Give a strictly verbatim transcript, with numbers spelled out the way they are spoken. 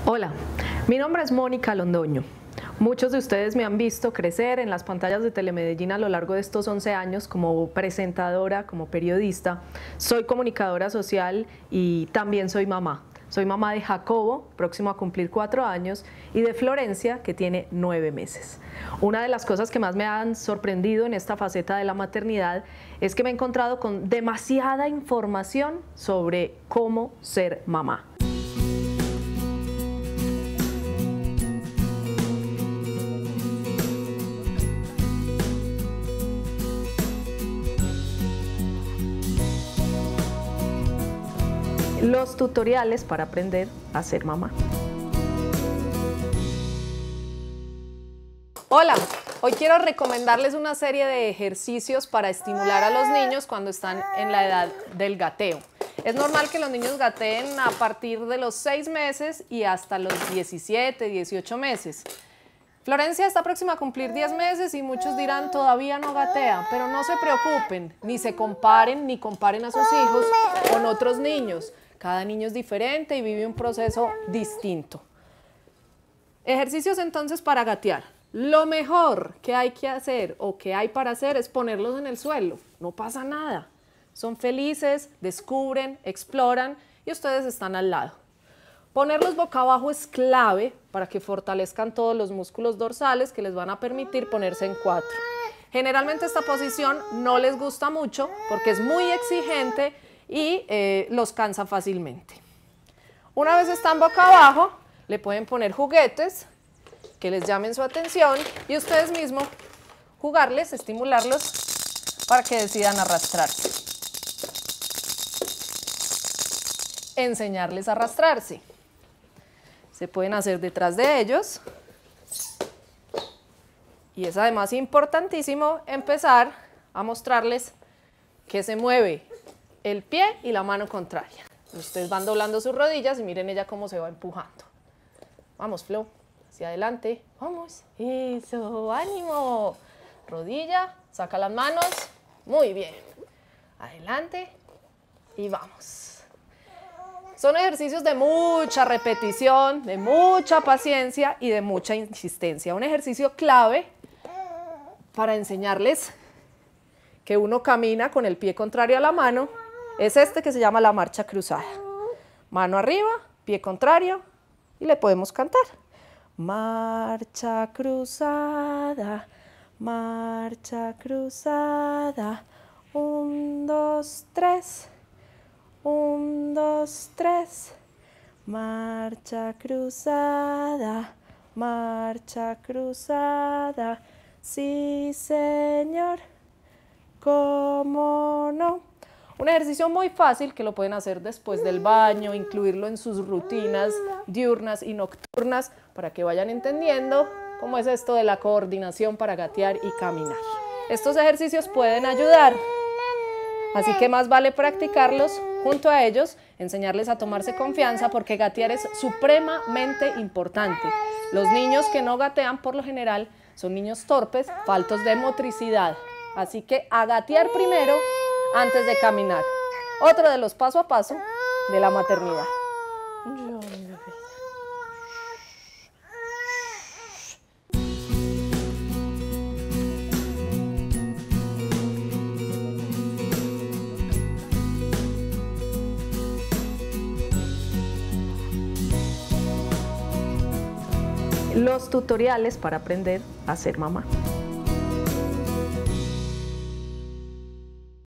Hola, mi nombre es Mónica Londoño. Muchos de ustedes me han visto crecer en las pantallas de Telemedellín a lo largo de estos once años como presentadora, como periodista. Soy comunicadora social y también soy mamá. Soy mamá de Jacobo, próximo a cumplir cuatro años, y de Florencia, que tiene nueve meses. Una de las cosas que más me han sorprendido en esta faceta de la maternidad es que me he encontrado con demasiada información sobre cómo ser mamá. Los tutoriales para aprender a ser mamá. Hola, hoy quiero recomendarles una serie de ejercicios para estimular a los niños cuando están en la edad del gateo. Es normal que los niños gateen a partir de los seis meses y hasta los diecisiete, dieciocho meses. Florencia está próxima a cumplir diez meses y muchos dirán todavía no gatea, pero no se preocupen, ni se comparen ni comparen a sus hijos con otros niños. Cada niño es diferente y vive un proceso distinto. Ejercicios entonces para gatear. Lo mejor que hay que hacer o que hay para hacer es ponerlos en el suelo. No pasa nada. Son felices, descubren, exploran y ustedes están al lado. Ponerlos boca abajo es clave para que fortalezcan todos los músculos dorsales que les van a permitir ponerse en cuatro. Generalmente esta posición no les gusta mucho porque es muy exigente y eh, los cansa fácilmente. Una vez están boca abajo, le pueden poner juguetes que les llamen su atención y ustedes mismos jugarles, estimularlos para que decidan arrastrarse. Enseñarles a arrastrarse. Se pueden hacer detrás de ellos y es además importantísimo empezar a mostrarles que se mueve el pie y la mano contraria. Ustedes van doblando sus rodillas y miren ella cómo se va empujando. Vamos, Flo, hacia adelante. Vamos. Eso, ánimo. Rodilla, saca las manos. Muy bien. Adelante y vamos. Son ejercicios de mucha repetición, de mucha paciencia y de mucha insistencia. Un ejercicio clave para enseñarles que uno camina con el pie contrario a la mano es este que se llama la marcha cruzada. Mano arriba, pie contrario y le podemos cantar. Marcha cruzada, marcha cruzada, un, dos, tres, un, dos, tres. Marcha cruzada, marcha cruzada, sí señor, cómo no. Un ejercicio muy fácil que lo pueden hacer después del baño, incluirlo en sus rutinas diurnas y nocturnas para que vayan entendiendo cómo es esto de la coordinación para gatear y caminar. Estos ejercicios pueden ayudar, así que más vale practicarlos junto a ellos, enseñarles a tomarse confianza porque gatear es supremamente importante. Los niños que no gatean por lo general son niños torpes, faltos de motricidad, así que a gatear primero antes de caminar. Otro de los paso a paso de la maternidad. Los tutoriales para aprender a ser mamá.